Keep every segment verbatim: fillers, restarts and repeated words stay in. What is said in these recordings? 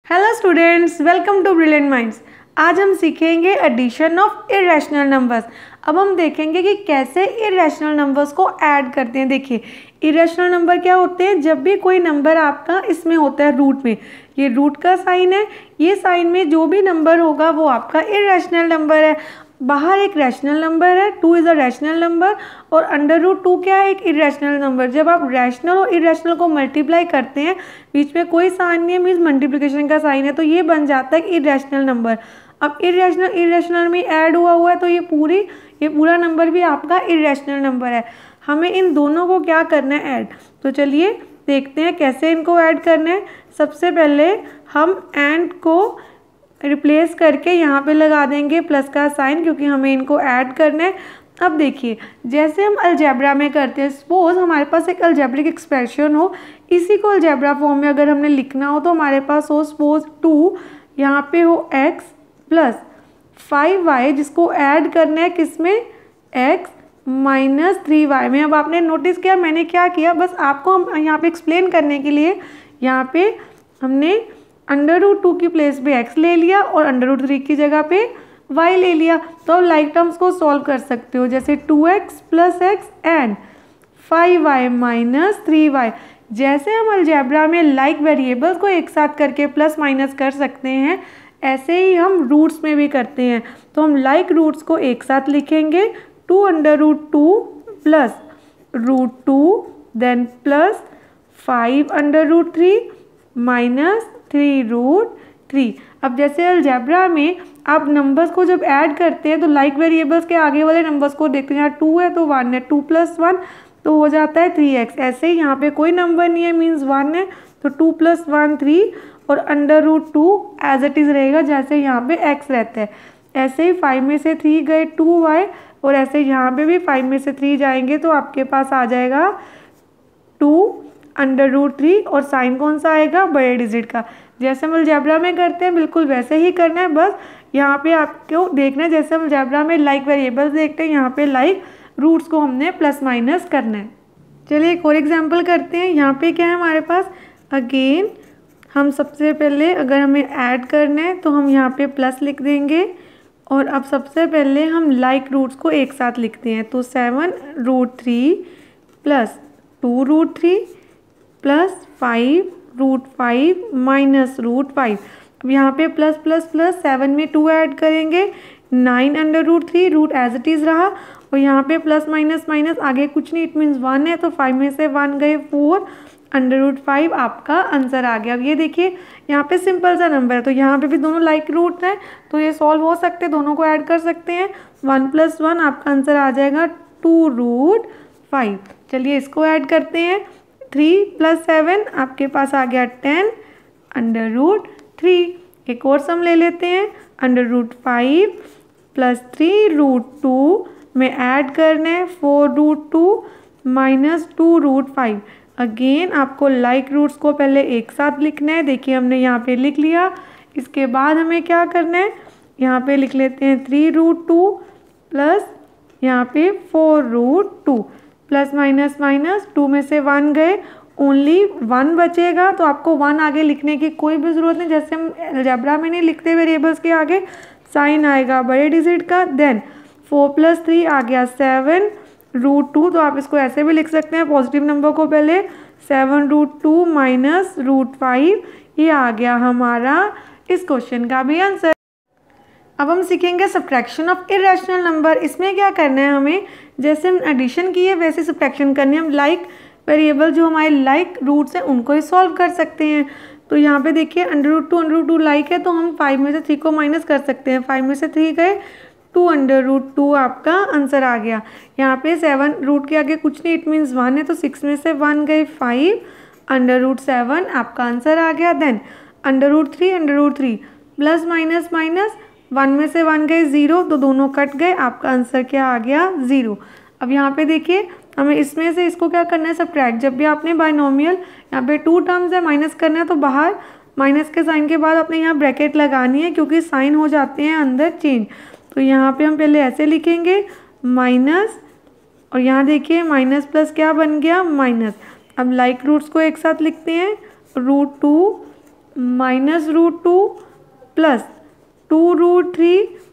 Hello students, welcome to Brilliant Minds. आज हम सीखेंगे एडिशन ऑफ इरेशनल नंबर्स। अब हम देखेंगे कि कैसे इरेशनल नंबर्स को ऐड करते हैं। देखिए, इरेशनल नंबर क्या होते हैं? जब भी कोई नंबर आपका इसमें होता है रूट में, ये रूट का साइन है, ये साइन में जो भी नंबर होगा वो आपका इरेशनल नंबर है। बाहर एक रैशनल नंबर है, two is a rational number, और अंडर रूट टू क्या है? एक इरेशनल नंबर। जब आप रैशनल और इरेशनल को मल्टीप्लाई करते हैं, बीच में कोई साइन नहीं है, मीन्स मल्टीप्लिकेशन का साइन है, तो ये बन जाता है इरेशनल नंबर। अब इरेशनल इरेशनल में ऐड हुआ हुआ है, तो ये पूरी ये पूरा नंबर भी आपका इरेशनल नंबर है। हमें इन दोनों को क्या करना है? ऐड। तो चलिए देखते हैं कैसे इनको ऐड करना है। सबसे पहले हम एंड को रिप्लेस करके यहाँ पे लगा देंगे प्लस का साइन, क्योंकि हमें इनको ऐड करना है। अब देखिए, जैसे हम अलजेब्रा में करते हैं, सपोज हमारे पास एक अलजेब्रिक एक्सप्रेशन हो, इसी को अलजेब्रा फॉर्म में अगर हमने लिखना हो तो हमारे पास हो सपोज टू, यहाँ पे हो एक्स प्लस फाइव वाई, जिसको ऐड करना है किसमें? एक्स माइनस थ्री वाई में। अब आपने नोटिस किया मैंने क्या किया? बस आपको हम यहाँ पे एक्सप्लेन करने के लिए यहाँ पे हमने अंडर रूट टू की प्लेस पे एक्स ले लिया और अंडर रूट थ्री की जगह पे वाई ले लिया। तो अब लाइक टर्म्स को सॉल्व कर सकते हो, जैसे two x plus x and five y minus three y. जैसे हम अलजेब्रा में लाइक वेरिएबल्स को एक साथ करके प्लस माइनस कर सकते हैं, ऐसे ही हम रूट्स में भी करते हैं। तो हम लाइक रूट्स को एक साथ लिखेंगे, two under root two plus root two, then plus five under root three minus three root three. अब जैसे अलजेब्रा में आप नंबर्स को जब ऐड करते हैं तो लाइक वेरिएबल्स के आगे वाले नंबर्स को देखते हैं, यहाँ टू है तो वन है, टू प्लस वन तो हो जाता है थ्री एक्स। ऐसे ही यहाँ पे कोई नंबर नहीं है, मीन्स वन है, तो टू प्लस वन थ्री, और under root two as it is रहेगा जैसे यहाँ पे एक्स रहता है। ऐसे ही फाइव में से थ्री गए टू वाई, और ऐसे यहाँ पे भी फाइव में से थ्री जाएंगे तो आपके पास आ जाएगा टू अंडर रूट थ्री, और साइन कौन सा आएगा? बड़े डिजिट का। जैसे हम अलजेब्रा में करते हैं बिल्कुल वैसे ही करना है। बस यहाँ पे आपको देखना है, जैसे हम अलजेब्रा में लाइक वेरिएबल्स देखते हैं, यहाँ पे लाइक रूट्स को हमने प्लस माइनस करना है। चलिए एक और एग्जांपल करते हैं। यहाँ पे क्या है हमारे पास? अगेन हम सबसे पहले अगर हमें ऐड करना है तो हम यहाँ पे प्लस लिख देंगे, और अब सबसे पहले हम लाइक रूट्स को एक साथ लिखते हैं। तो seven root three plus two root three plus five root five minus root five. अब यहाँ पे प्लस प्लस प्लस सेवन में टू ऐड करेंगे, nine under root three, root as it is रहा, और यहाँ पे प्लस माइनस माइनस आगे कुछ नहीं, इट मीन्स वन है, तो फाइव में से वन गए फोर अंडर रूट फाइव, आपका आंसर आ गया। अब ये देखिए यहाँ पे सिंपल सा नंबर है, तो यहाँ पे भी दोनों लाइक रूट हैं, तो ये सॉल्व हो सकते हैं, दोनों को ऐड कर सकते हैं। वन प्लस वन आपका आंसर आ जाएगा टू रूट फाइव। चलिए इसको ऐड करते हैं। थ्री प्लस सेवन आपके पास आ गया टेन अंडर रूट थ्री। एक और सम ले लेते हैं, under root five plus three root two में ऐड करना है four root two minus two root five. Again आपको लाइक रूट्स को पहले एक साथ लिखना है। देखिए हमने यहाँ पे लिख लिया। इसके बाद हमें क्या करना है? यहाँ पे लिख लेते हैं थ्री रूट टू प्लस यहाँ पे four root two, plus minus minus two में से वन गए, ओनली वन बचेगा, तो आपको वन आगे लिखने की कोई भी ज़रूरत नहीं। जैसे हम अलजेब्रा में नहीं लिखते वेरिएबल्स के आगे साइन आएगा बड़े डिजिट का। देन फोर प्लस थ्री आ गया सेवन रूट टू, तो आप इसको ऐसे भी लिख सकते हैं, पॉजिटिव नंबर को पहले, seven root two minus root five. ये आ गया हमारा इस क्वेश्चन का भी आंसर। अब हम सीखेंगे सब्ट्रैक्शन ऑफ इरेशनल नंबर। इसमें क्या करना है हमें? जैसे हम एडिशन की है वैसे सब्ट्रैक्शन करनी है। हम लाइक वेरिएबल जो हमारे लाइक रूट्स हैं उनको ही सॉल्व कर सकते हैं। तो यहाँ पे देखिए under root two under root two like है, तो हम फाइव में से थ्री को माइनस कर सकते हैं। फाइव में से थ्री गए टू अंडर रूट टू, आपका आंसर आ गया। यहाँ पे सेवन रूट के आगे कुछ नहीं, इट मीन्स वन है, तो सिक्स में से वन गए फाइव अंडर रूट सेवन, आपका आंसर आ गया। Then under root three under root three plus minus minus one में से वन गए ज़ीरो, तो दोनों कट गए, आपका आंसर क्या आ गया? ज़ीरो। अब यहाँ पे देखिए हमें इसमें से इसको क्या करना है? सब्ट्रैक्ट। जब भी आपने बाइनोमियल यहाँ पे टू टर्म्स है माइनस करना है, तो बाहर माइनस के साइन के बाद आपने यहाँ ब्रैकेट लगानी है, क्योंकि साइन हो जाते हैं अंदर चेंज। तो यहाँ पे हम पहले ऐसे लिखेंगे माइनस, और यहाँ देखिए माइनस प्लस क्या बन गया? माइनस। अब लाइक रूट्स को एक साथ लिखते हैं, root two minus root two plus two root three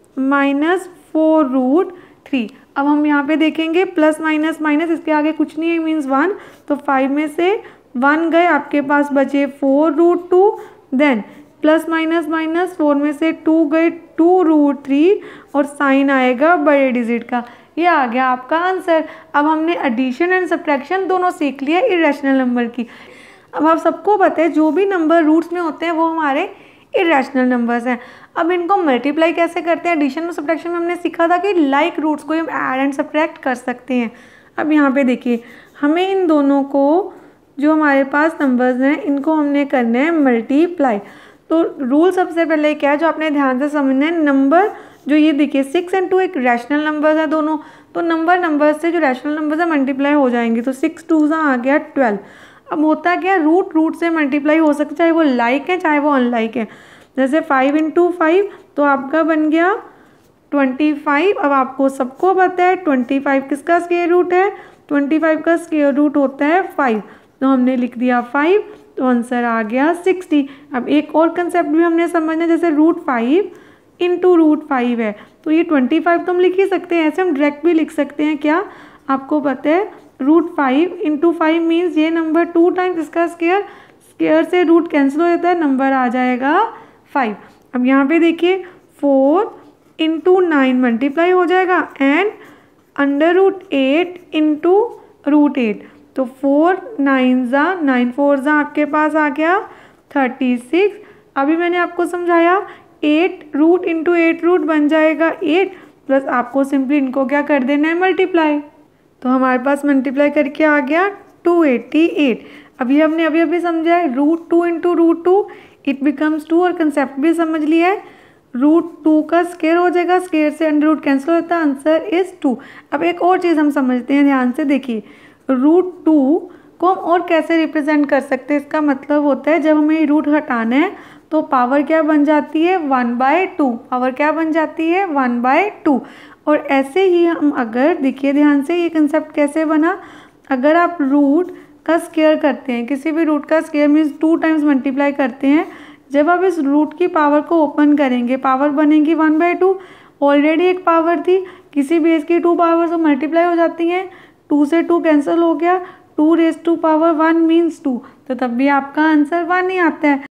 minus four root three. अब हम यहाँ पे देखेंगे प्लस माइनस माइनस, इसके आगे कुछ नहीं है, मीन्स वन, तो फाइव में से वन गए, आपके पास बचे four root two, then plus minus minus four में से टू गए, टू रूट थ्री, और साइन आएगा बड़े डिजिट का। ये आ गया आपका आंसर। अब हमने एडिशन एंड सब्ट्रैक्शन दोनों सीख लिया इरेशनल नंबर की। अब आप सबको पता है जो भी नंबर रूट्स में होते हैं वो हमारे इरेशनल नंबर्स हैं। अब इनको मल्टीप्लाई कैसे करते हैं? एडिशन और सब्ट्रैक्शन में हमने सीखा था कि लाइक रूट्स को हम ऐड एंड सब्ट्रैक्ट कर सकते हैं। अब यहाँ पे देखिए, हमें इन दोनों को, जो हमारे पास नंबर्स हैं, इनको हमने करना है मल्टीप्लाई। तो रूल सबसे पहले क्या है जो आपने ध्यान से समझना है, नंबर जो ये देखिए सिक्स एंड टू एक रैशनल नंबर है दोनों, तो नंबर नंबर से जो रैशनल नंबर है मल्टीप्लाई हो जाएंगे। तो सिक्स टू सा आ गया ट्वेल्व। अब होता क्या, रूट रूट से मल्टीप्लाई हो सकता है, चाहे वो लाइक है चाहे वो अनलाइक है। जैसे फाइव इंटू फाइव तो आपका बन गया ट्वेंटी फाइव। अब आपको सबको पता है ट्वेंटी फाइव किसका स्क्वायर रूट है, ट्वेंटी फाइव का स्क्वायर रूट होता है फाइव, तो हमने लिख दिया फाइव, तो आंसर आ गया सिक्सटी। अब एक और कंसेप्ट भी हमने समझना, जैसे root five into root five है, तो ये ट्वेंटी फाइव तो हम लिख ही सकते हैं, ऐसे हम डायरेक्ट भी लिख सकते हैं। क्या आपको पता है, root five into five means ये नंबर टू टाइम्स इसका स्क्वायर, स्क्वायर से रूट कैंसिल हो जाता है, नंबर आ जाएगा फाइव। अब यहाँ पे देखिए फोर इंटू नाइन मल्टीप्लाई हो जाएगा, and under root eight into root eight, तो फोर नाइन ज़ा नाइन, फोर ज़ा आपके पास आ गया थर्टी सिक्स। अभी मैंने आपको समझाया eight root into eight root बन जाएगा एट, प्लस आपको सिंपली इनको क्या कर देना है, मल्टीप्लाई। तो हमारे पास मल्टीप्लाई करके आ गया टू एटी एट। अभी हमने अभी अभी समझा है root two into root two it becomes two, और कंसेप्ट भी समझ लिया है, रूट टू का स्क्वायर हो जाएगा, स्क्वायर से अंडर रूट कैंसिल होता है, आंसर इज टू। अब एक और चीज़ हम समझते हैं, ध्यान से देखिए, रूट टू को हम और कैसे रिप्रेजेंट कर सकते हैं, इसका मतलब होता है जब हमें रूट हटाना है तो पावर क्या बन जाती है, वन बाय टू, पावर क्या बन जाती है, वन बाय टू। और ऐसे ही हम अगर देखिए ध्यान से, ये कंसेप्ट कैसे बना, अगर आप रूट का स्क्वायर करते हैं, किसी भी रूट का square means two times multiply करते हैं, जब आप इस रूट की पावर को ओपन करेंगे पावर बनेगी वन बाई टू। ऑलरेडी एक पावर थी, किसी बेस की टू पावर से मल्टीप्लाई हो जाती हैं, टू से टू कैंसिल हो गया, two raise to power one means two, तो तब भी आपका आंसर वन ही आता है।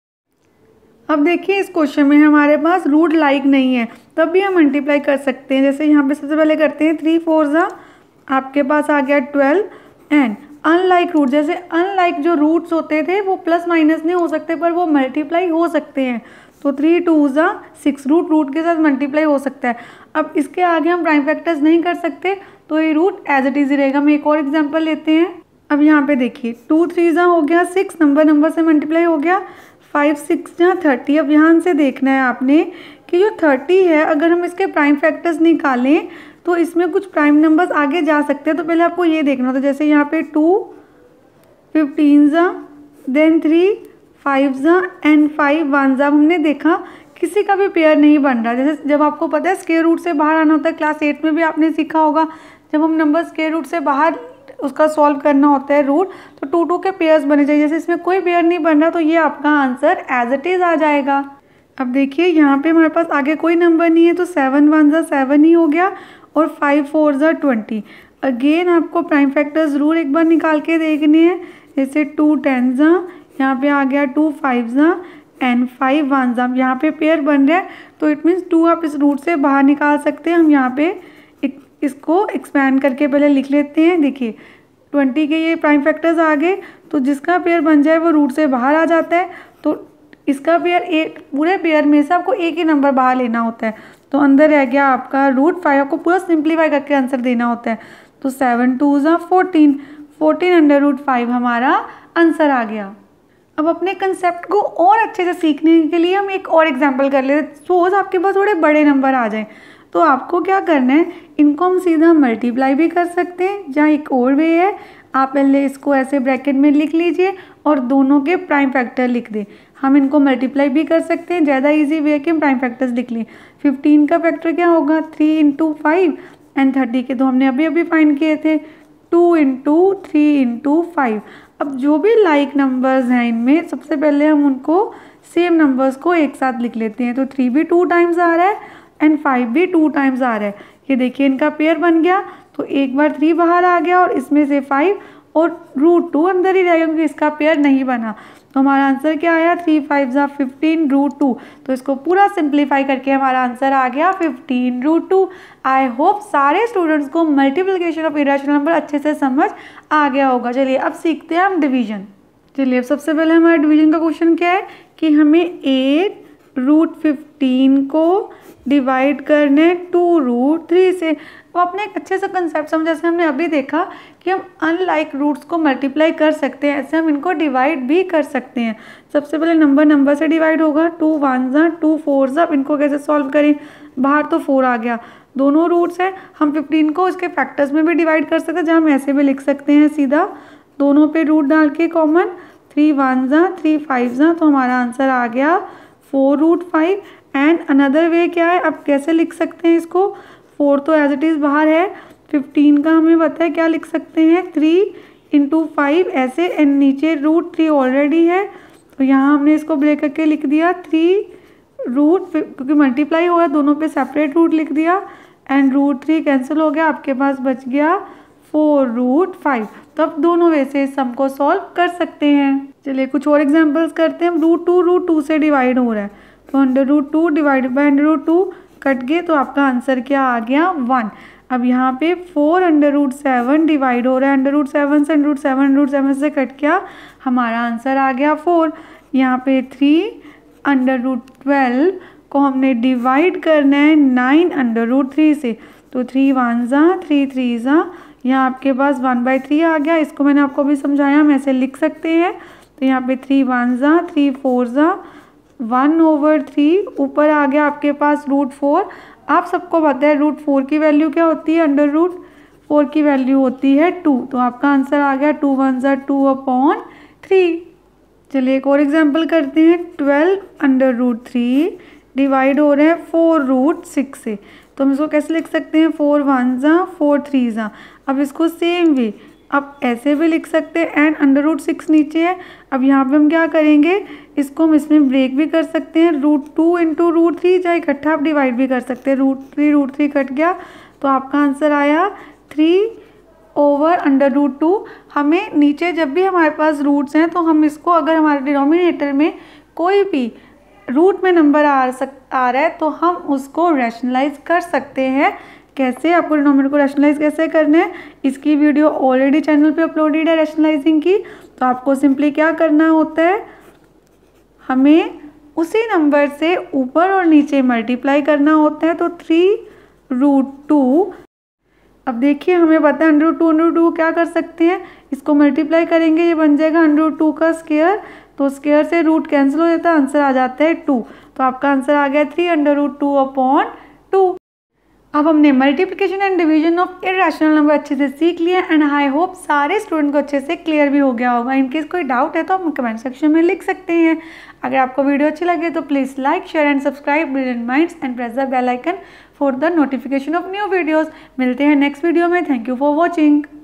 अब देखिए इस क्वेश्चन में हमारे पास रूट लाइक नहीं है, तब भी हम मल्टीप्लाई कर सकते हैं। जैसे यहाँ पे सबसे पहले करते हैं थ्री फोर ज़ा आपके पास आ गया ट्वेल्व, एंड अनलाइक रूट, जैसे अनलाइक जो रूट्स होते थे वो प्लस माइनस नहीं हो सकते पर वो मल्टीप्लाई हो सकते हैं, तो थ्री टू ज़ा सिक्स, रूट रूट के साथ मल्टीप्लाई हो सकता है। अब इसके आगे हम प्राइम फैक्टर्स नहीं कर सकते तो ये रूट एज इट इज़ रहेगा। हम एक और एग्जांपल लेते हैं। अब यहाँ पे देखिए टू थ्री ज़ा हो गया सिक्स, नंबर नंबर से मल्टीप्लाई हो गया, फाइव सिक्स जहाँ थर्टी। अब यहाँ से देखना है आपने कि जो थर्टी है अगर हम इसके प्राइम फैक्टर्स निकालें तो इसमें कुछ प्राइम नंबर्स आगे जा सकते हैं, तो पहले आपको ये देखना होता है। जैसे यहाँ पे टू फिफ्टीन ज़ा, देन थ्री फाइव ज़ा, एंड फाइव वन ज़ा। हमने देखा किसी का भी पेयर नहीं बन रहा। जैसे जब आपको पता है स्क्वायर रूट से बाहर आना होता है, क्लास एट में भी आपने सीखा होगा, जब हम नंबर स्क्वायर रूट से बाहर उसका सॉल्व करना होता है रूट, तो टू टू के पेयर्स बने चाहिए। जैसे इसमें कोई पेयर नहीं बन रहा तो ये आपका आंसर एज इट इज़ आ जाएगा। अब देखिए यहाँ पे हमारे पास आगे कोई नंबर नहीं है, तो सेवन वन ज़ा सेवन ही हो गया, और फाइव फोर ज़ा ट्वेंटी। अगेन आपको प्राइम फैक्टर ज़रूर एक बार निकाल के देखने हैं। जैसे टू टेन ज़ा, यहाँ पे आ गया टू फाइव ज़ा, एंड फाइव वन ज़ा। यहाँ पे पेयर बन रहा है तो इट मीन्स टू आप इस रूट से बाहर निकाल सकते हैं। हम यहाँ पे इसको एक्सपैंड करके पहले लिख लेते हैं। देखिए ट्वेंटी के ये प्राइम फैक्टर्स आ गए, तो जिसका पेयर बन जाए वो रूट से बाहर आ जाता है, तो इसका पेयर एक, पूरे पेयर में से आपको एक ही नंबर बाहर लेना होता है, तो अंदर रह गया आपका रूट फाइव। आपको पूरा सिंप्लीफाई करके आंसर देना होता है, तो सेवन टू ज़ा fourteen, fourteen under root five हमारा आंसर आ गया। अब अपने कंसेप्ट को और अच्छे से सीखने के लिए हम एक और एग्जाम्पल कर लेते हैं। सपोज आपके पास थोड़े बड़े नंबर आ जाएं, तो आपको क्या करना है, इनको हम सीधा मल्टीप्लाई भी कर सकते हैं। जहाँ एक और वे है, आप पहले इसको ऐसे ब्रैकेट में लिख लीजिए और दोनों के प्राइम फैक्टर लिख दें। हम इनको मल्टीप्लाई भी कर सकते हैं, ज़्यादा इजी वे है कि हम प्राइम फैक्टर्स लिख लें। फिफ्टीन का फैक्टर क्या होगा, three into five, and thirty के तो हमने अभी अभी फाइंड किए थे, two into three into five. अब जो भी लाइक नंबर्स हैं इनमें सबसे पहले हम उनको सेम नंबर्स को एक साथ लिख लेते हैं। तो थ्री भी टू टाइम्स आ रहा है एंड फाइव भी टू टाइम्स आ रहा है। ये देखिए इनका पेयर बन गया। तो एक बार थ्री बाहर आ गया और इसमें से फाइव और रूट टू अंदर ही रहेगा क्योंकि इसका पेयर नहीं बना। तो हमारा आंसर क्या आया, थ्री फाइव ज़ा फिफ्टीन रूट टू। तो इसको पूरा सिंप्लीफाई करके हमारा आंसर आ गया fifteen root two. I hope सारे स्टूडेंट्स को मल्टीप्लिकेशन ऑफ इरेशनल नंबर अच्छे से समझ आ गया होगा। चलिए अब सीखते हैं हम डिवीजन। चलिए अब सबसे पहले हमारा डिवीजन का क्वेश्चन क्या है कि हमें एट रूट फिफ्टीन को डिवाइड करने टू रूट थ्री से। तो आपने एक अच्छे से कंसेप्ट समझा, जैसे हमने अभी देखा कि हम अनलाइक रूट्स को मल्टीप्लाई कर सकते हैं, ऐसे हम इनको डिवाइड भी कर सकते हैं। सबसे पहले नंबर नंबर से डिवाइड होगा, टू वन ज़ा टू फोर ज़ा। इनको कैसे सॉल्व करें, बाहर तो फोर आ गया, दोनों रूट्स हैं, हम फिफ्टीन को इसके फैक्टर्स में भी डिवाइड कर सकते हैं, जहाँ हम ऐसे भी लिख सकते हैं सीधा दोनों पे रूट डाल के कॉमन, थ्री वन ज़ा थ्री फाइव ज़ा। तो हमारा आंसर आ गया four root five. And another way क्या है, अब कैसे लिख सकते हैं इसको, फोर तो एज इट इज़ बाहर है, फिफ्टीन का हमें पता है क्या लिख सकते हैं, थ्री इंटू फाइव ऐसे, एंड नीचे रूट थ्री ऑलरेडी है तो यहाँ हमने इसको ब्रेक करके लिख दिया थ्री रूट, क्योंकि मल्टीप्लाई हो रहा है दोनों पे सेपरेट रूट लिख दिया एंड रूट थ्री कैंसिल हो गया, आपके पास बच गया फोर रूट फाइव। तो अब दोनों वे से इस सम को सॉल्व कर सकते हैं। चलिए कुछ और एग्जांपल्स करते हैं। रूट टू रूट टू से डिवाइड हो रहा है तो under root two divided by under root two cut गए, तो आपका आंसर क्या आ गया, वन। अब यहाँ पे four under root seven divide हो रहा है, अंडर रूट सेवन से under root seven under root seven से कट गया, हमारा आंसर आ गया फोर। यहाँ पे थ्री अंडर रूट ट्वेल्व को हमने डिवाइड करना है नाइन अंडर रूट थ्री से, तो थ्री वन ज़ा थ्री थ्री ज़ा, यहाँ आपके पास वन बाई थ्री आ गया। इसको मैंने आपको भी समझाया, हम ऐसे लिख सकते हैं। तो यहाँ पे थ्री वन ज़ा थ्री फोर ज़ा वन ओवर थ्री, ऊपर आ गया आपके पास रूट फोर। आप सबको पता है रूट फोर की वैल्यू क्या होती है, अंडर रूट फोर की वैल्यू होती है टू। तो आपका आंसर आ गया टू वन ज़ा टू अपॉन थ्री। चलिए एक और एग्जांपल करते हैं। Twelve under root three divide हो रहे हैं फोर रूट सिक्स से, तो हम इसको कैसे लिख सकते हैं, फोर वन ज़ा फोर थ्री ज़ा। अब इसको सेम वे आप ऐसे भी लिख सकते हैं एंड अंडर रूट सिक्स नीचे है। अब यहाँ पे हम क्या करेंगे, इसको हम इसमें ब्रेक भी कर सकते हैं, root two into root three, चाहे इकट्ठा आप डिवाइड भी कर सकते हैं। Root three root three cut गया, तो आपका आंसर आया three over under root two. हमें नीचे जब भी हमारे पास रूट्स हैं तो हम इसको, अगर हमारे डिनोमिनेटर में कोई भी रूट में नंबर आ सक आ रहा है तो हम उसको रैशनलाइज कर सकते हैं। कैसे, आपको डिनोमिनेटर को रैशनलाइज कैसे करना है, इसकी वीडियो ऑलरेडी चैनल पे अपलोडेड है रैशनलाइजिंग की। तो आपको सिंपली क्या करना होता है, हमें उसी नंबर से ऊपर और नीचे मल्टीप्लाई करना होता है। तो थ्री रूट टू, अब देखिए हमें पता है under root two under root two क्या कर सकते हैं, इसको मल्टीप्लाई करेंगे, ये बन जाएगा अंडर रूट टू का स्क्वायर, तो स्क्वायर से रूट कैंसिल हो जाता है, आंसर आ जाता है टू। तो आपका आंसर आ गया three under root two upon two. अब हमने multiplication and division of irrational number अच्छे से सीख लिया एंड आई होप सारे स्टूडेंट को अच्छे से क्लियर भी हो गया होगा। इनकेस कोई डाउट है तो आप कमेंट सेक्शन में लिख सकते हैं। अगर आपको वीडियो अच्छी लगे तो please like share and subscribe Brilliant Minds and press the bell icon for the notification of new videos. मिलते हैं नेक्स्ट वीडियो में। Thank you for watching.